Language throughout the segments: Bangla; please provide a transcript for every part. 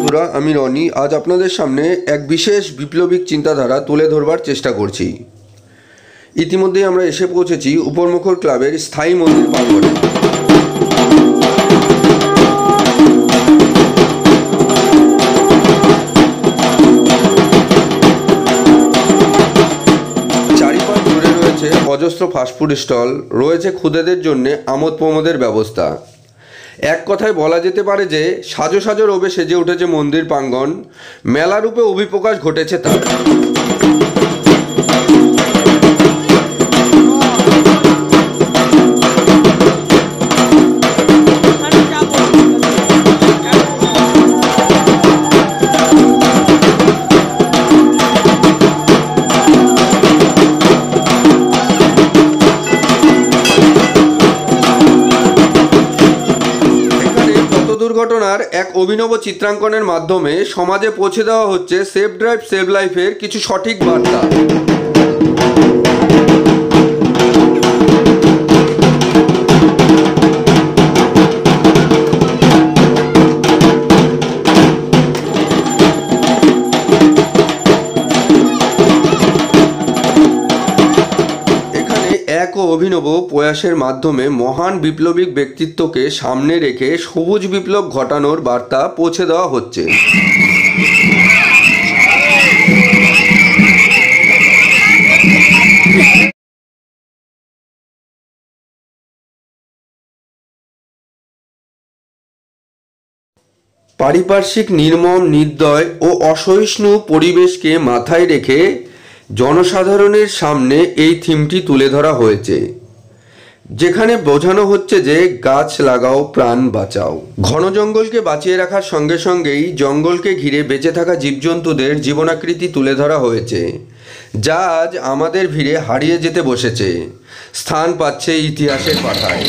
বন্ধুরা, আমি রনি। আজ আপনাদের সামনে এক বিশেষ বিপ্লবিক চিন্তাধারা তুলে ধরবার চেষ্টা করছি। ইতিমধ্যেই আমরা এসে পৌঁছেছি উপরমুখর ক্লাবের স্থায়ী মন্দির প্রাঙ্গণে। চারিপাশ জুড়ে রয়েছে অজস্র ফাস্টফুড স্টল, রয়েছে ক্ষুদেদের জন্য আমোদ প্রমোদের ব্যবস্থা। এক কথায় বলা যেতে পারে যে সাজো সাজো রবে সেজে উঠেছে মন্দির প্রাঙ্গণ। মেলারূপে অভিপ্রকাশ ঘটেছে তার। দুর্ঘটনার এক অভিনব চিত্রাঙ্কনের মাধ্যমে সমাজে পৌঁছে দেওয়া হচ্ছে সেফ ড্রাইভ সেভ লাইফের কিছু সঠিক বার্তা। এক অভিনব প্রয়াসের মাধ্যমে মহান বিপ্লবিক ব্যক্তিত্বকে সামনে রেখে সবুজ বিপ্লব ঘটানোর বার্তা পৌঁছে দেওয়া হচ্ছে। পারিপার্শ্বিক নির্মম, নির্দয় ও অসহিষ্ণু পরিবেশকে মাথায় রেখে জনসাধারণের সামনে এই থিমটি তুলে ধরা হয়েছে, যেখানে বোঝানো হচ্ছে যে গাছ লাগাও, প্রাণ বাঁচাও। ঘন জঙ্গলকে বাঁচিয়ে রাখার সঙ্গে সঙ্গেই জঙ্গলকে ঘিরে বেঁচে থাকা জীবজন্তুদের জীবনাকৃতি তুলে ধরা হয়েছে, যা আজ আমাদের ভিড়ে হারিয়ে যেতে বসেছে, স্থান পাচ্ছে ইতিহাসের পাতায়।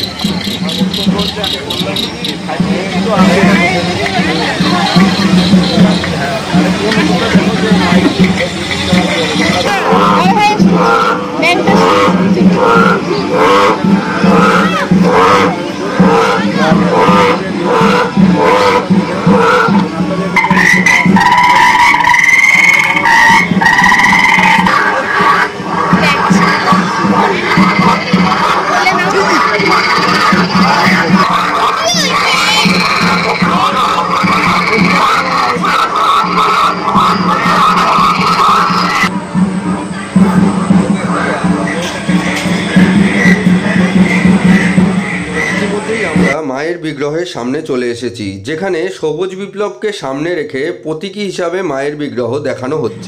মায়ের বিগ্রহের সামনে চলে এসেছি, যেখানে সবুজ বিপ্লবকে সামনে রেখে প্রতীকী হিসাবে মায়ের বিগ্রহ দেখানো হচ্ছে।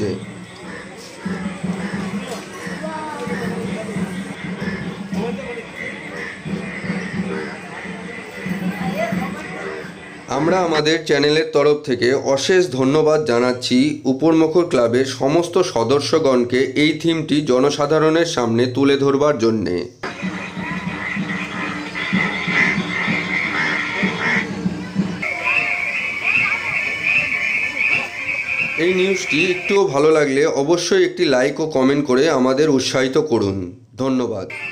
আমরা আমাদের চ্যানেলের তরফ থেকে অশেষ ধন্যবাদ জানাচ্ছি উপরমুখর ক্লাবের সমস্ত সদস্যগণকে এই থিমটি জনসাধারণের সামনে তুলে ধরবার জন্যে। এই নিউজটি একটুও ভালো লাগলে অবশ্যই একটি লাইক ও কমেন্ট করে আমাদের উৎসাহিত করুন। ধন্যবাদ।